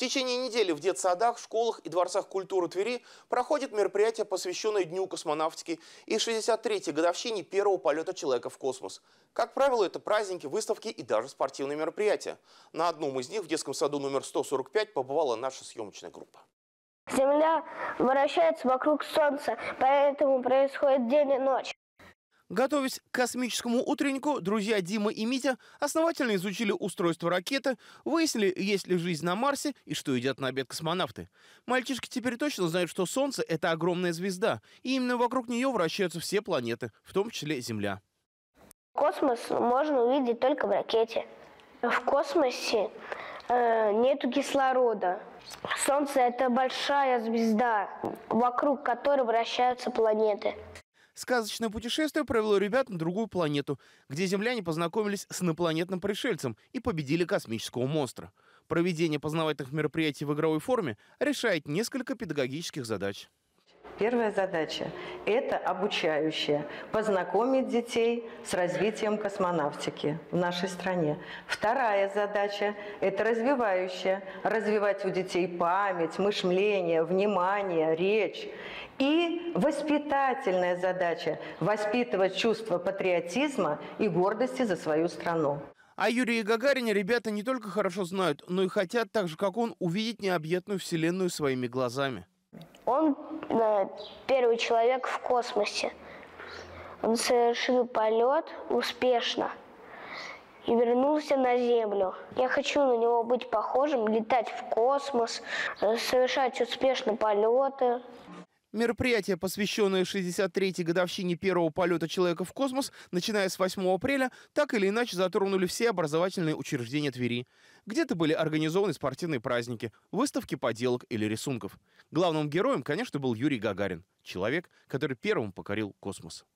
течение недели в детсадах, школах и дворцах культуры Твери проходит мероприятие, посвященное Дню космонавтики и 63-й годовщине первого полета человека в космос. Как правило, это праздники, выставки и даже спортивные мероприятия. На одном из них в детском саду номер 145 побывала наша съемочная группа. Земля вращается вокруг Солнца, поэтому происходит день и ночь. Готовясь к космическому утреннику, друзья Дима и Митя основательно изучили устройство ракеты, выяснили, есть ли жизнь на Марсе и что едят на обед космонавты. Мальчишки теперь точно знают, что Солнце – это огромная звезда, и именно вокруг нее вращаются все планеты, в том числе Земля. Космос можно увидеть только в ракете. В космосе нету кислорода. Солнце – это большая звезда, вокруг которой вращаются планеты. Сказочное путешествие провело ребят на другую планету, где земляне познакомились с инопланетным пришельцем и победили космического монстра. Проведение познавательных мероприятий в игровой форме решает несколько педагогических задач. Первая задача – это обучающая, познакомить детей с развитием космонавтики в нашей стране. Вторая задача – это развивающая, развивать у детей память, мышление, внимание, речь. И воспитательная задача – воспитывать чувство патриотизма и гордости за свою страну. О Юрии Гагарине ребята не только хорошо знают, но и хотят, так же как он, увидеть необъятную Вселенную своими глазами. Он первый человек в космосе. Он совершил полет успешно и вернулся на Землю. Я хочу на него быть похожим, летать в космос, совершать успешно полеты. Мероприятия, посвященные 63-й годовщине первого полета человека в космос, начиная с 8 апреля, так или иначе затронули все образовательные учреждения Твери. Где-то были организованы спортивные праздники, выставки поделок или рисунков. Главным героем, конечно, был Юрий Гагарин, человек, который первым покорил космос.